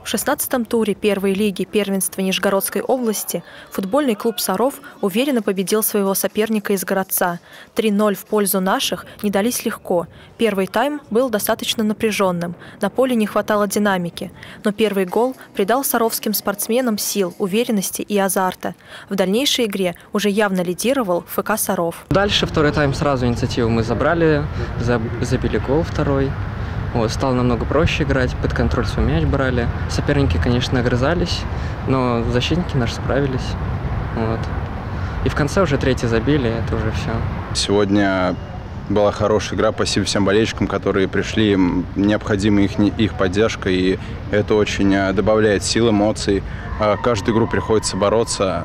В 16-м туре первой лиги первенства Нижегородской области футбольный клуб «Саров» уверенно победил своего соперника из Городца. 3-0 в пользу наших не дались легко. Первый тайм был достаточно напряженным, на поле не хватало динамики. Но первый гол придал саровским спортсменам сил, уверенности и азарта. В дальнейшей игре уже явно лидировал ФК «Саров». Дальше второй тайм сразу инициативу мы забрали, забили гол второй. Вот, стало намного проще играть, под контроль свой мяч брали. Соперники, конечно, огрызались, но защитники наши справились. Вот. И в конце уже третий забили, это уже все. Сегодня была хорошая игра, спасибо всем болельщикам, которые пришли, необходима их поддержка, и это очень добавляет сил, эмоций. Каждую игру приходится бороться,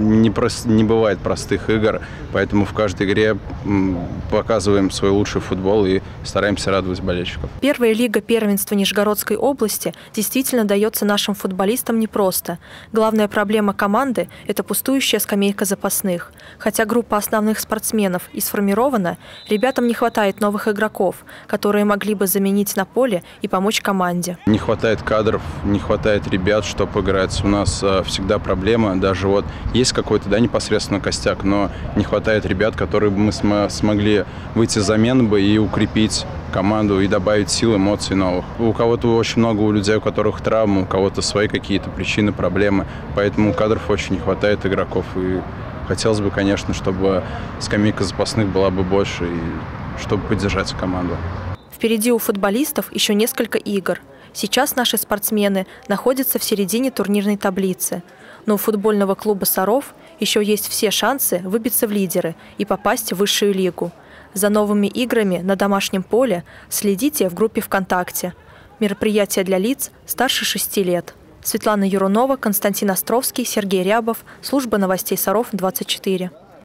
не бывает простых игр, поэтому в каждой игре показываем свой лучший футбол и стараемся радовать болельщиков. Первая лига первенства Нижегородской области действительно дается нашим футболистам непросто. Главная проблема команды – это пустующая скамейка запасных. Хотя группа основных спортсменов и сформирована, ребятам не хватает новых игроков, которые могли бы заменить на поле и помочь команде. Не хватает кадров, не хватает ребят, чтобы играть. У нас всегда проблема, даже вот есть какой-то непосредственно костяк, но не хватает ребят, которые бы мы смогли выйти замен бы и укрепить команду и добавить сил, эмоций новых. У кого-то очень много у людей, у которых травмы, у кого-то свои какие-то причины, проблемы, поэтому кадров очень не хватает, игроков, и хотелось бы, конечно, чтобы скамейка запасных была бы больше, и чтобы поддержать команду. Впереди у футболистов еще несколько игр. Сейчас наши спортсмены находятся в середине турнирной таблицы. Но у футбольного клуба «Саров» еще есть все шансы выбиться в лидеры и попасть в высшую лигу. За новыми играми на домашнем поле следите в группе ВКонтакте. Мероприятие для лиц старше 6 лет. Светлана Юрунова, Константин Островский, Сергей Рябов. Служба новостей «Саров» 24.